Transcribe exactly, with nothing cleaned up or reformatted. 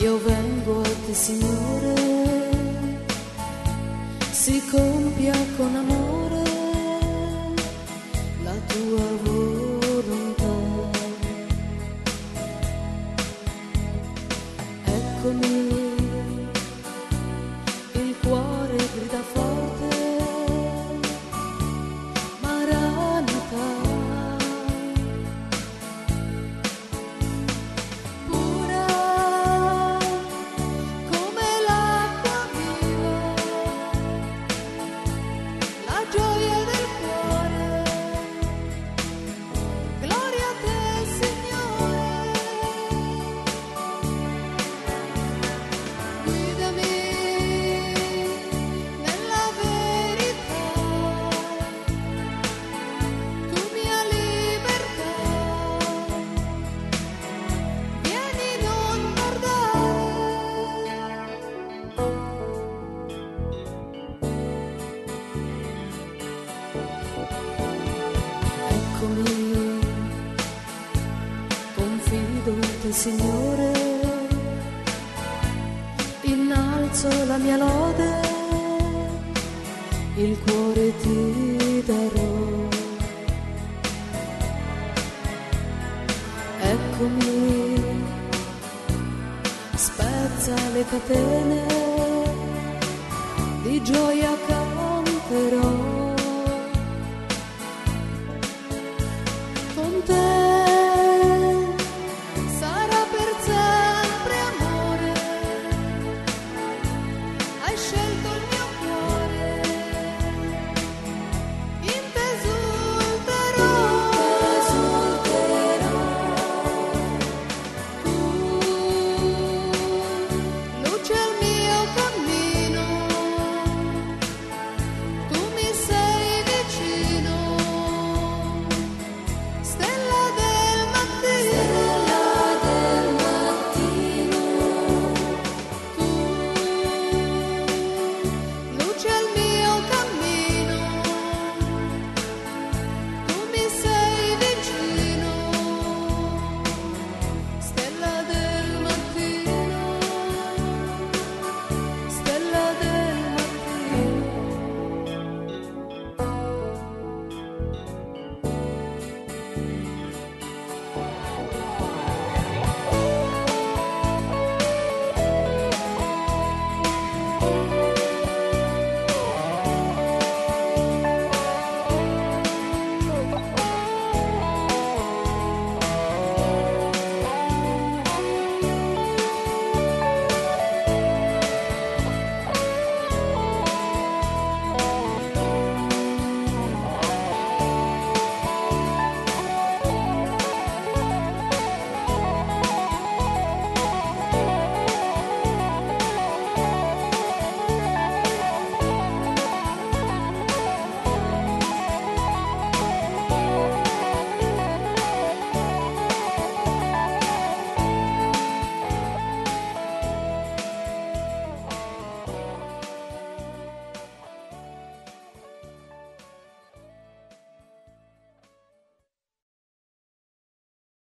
Io vengo a te, Signore, si compia con amore la tua volontà. Eccomi, il cuore grida forte, Maranatha. Pura come l'acqua viva, la gioia del cuore, gloria a te, Signore. Guidami nella verità, tu mia libertà, vieni non tardare. Eccomi, confido in te, Signore, innalzo la mia lode, il cuore ti darò. Eccomi, spezza le catene, di gioia canterò. Con te sarà per sempre amore, hai scelto il mio cuore, in te esulterò. Tu, luce al mio cammino, tu mi sei vicino, stella del mattino. Tu, luce al mio cammino, tu mi sei vicino, stella del mattino, stella del mattino.